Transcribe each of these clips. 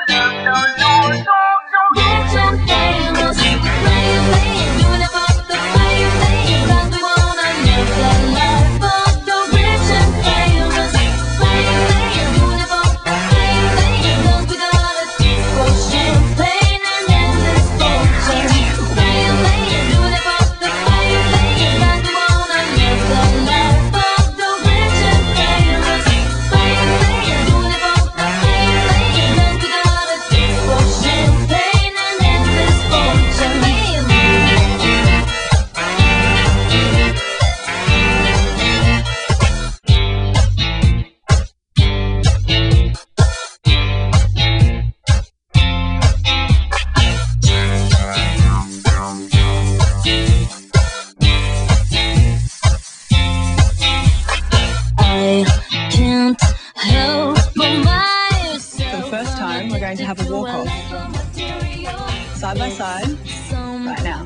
To have a walk-off, side by side, right now.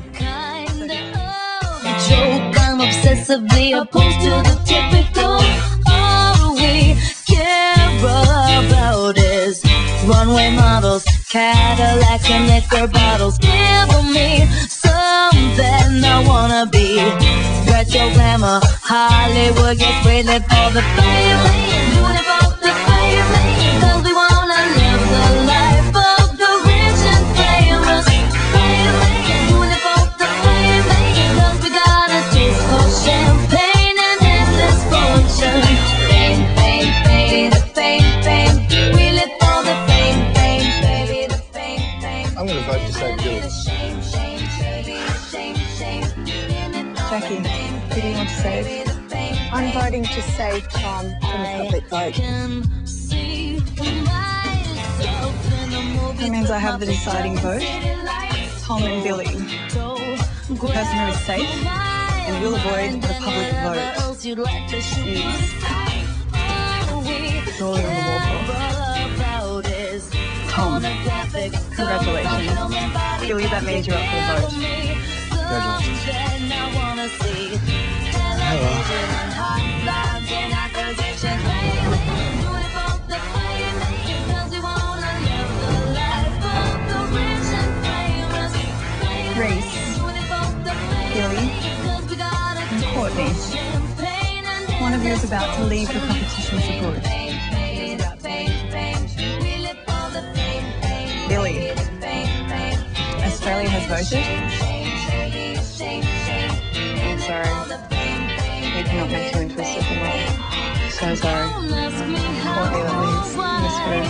Joke, I'm obsessively opposed to the typical. All we care about is runway models, Cadillacs and liquor bottles. Give me something I wanna be. Retro glamour, Hollywood gets waiting for the fame. Doing it for the fame, 'cause we wanna live the life of the rich and famous. Doing it for the fame, 'cause we got a taste for champagne and endless fortune. Fame, fame, fame, the fame, fame. We live for the fame, fame, baby, the fame, fame. I'm gonna vote to save Bill. Jackie, who do you want to save? I'm voting to save Tom from the public vote. That means I have the deciding vote. Tom and Billy. The person who is safe and will avoid the public vote is Dolly on the wall. Tom, congratulations. Billy, that means you're up for the vote. Congratulations. Hello. Reese, Billy, and Courtney. One of you is about to leave the competition for good. Billy, Australia has voted. I'm sorry. We cannot make you into a supermodel. So sorry. Courtney, that leaves Miss Food.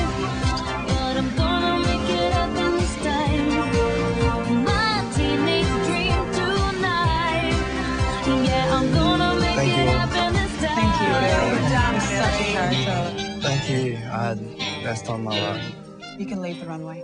Thank you. Thank you. You're such a character. Thank you. I had the best time of my life. You can leave the runway.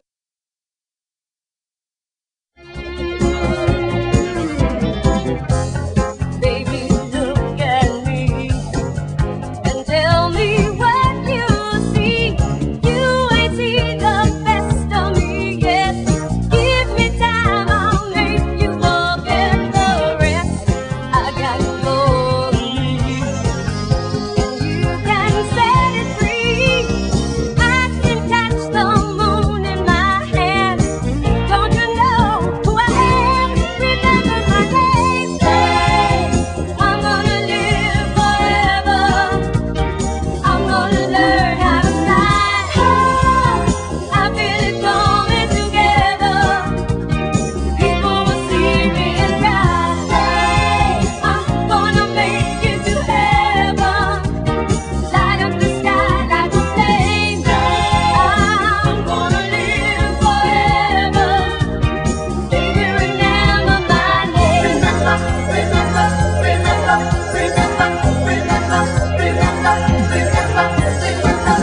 Baby, look at me and tell me what you see. You ain't seen the best of me yet. Give me time, I'll make you forget the rest. I got gold, and you can set it free. I can touch the moon in my hand. Don't you know who I am? Remember my name. I'm gonna live forever. I'm gonna learn how to fly. I feel it coming together. People will see me and cry. I'm gonna make it to heaven. Light up the sky like a flame. I'm gonna live forever. Baby, remember my name. Remember, remember, remember, remember, remember, remember, remember.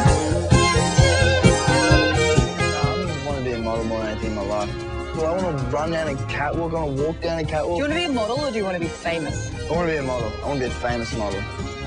I don't want to be a model more than anything in my life. Well, I want to run down a catwalk, I want to walk down a Do catwalk. you want to be a model or do you want to be famous? I want to be a model. I want to be a famous model.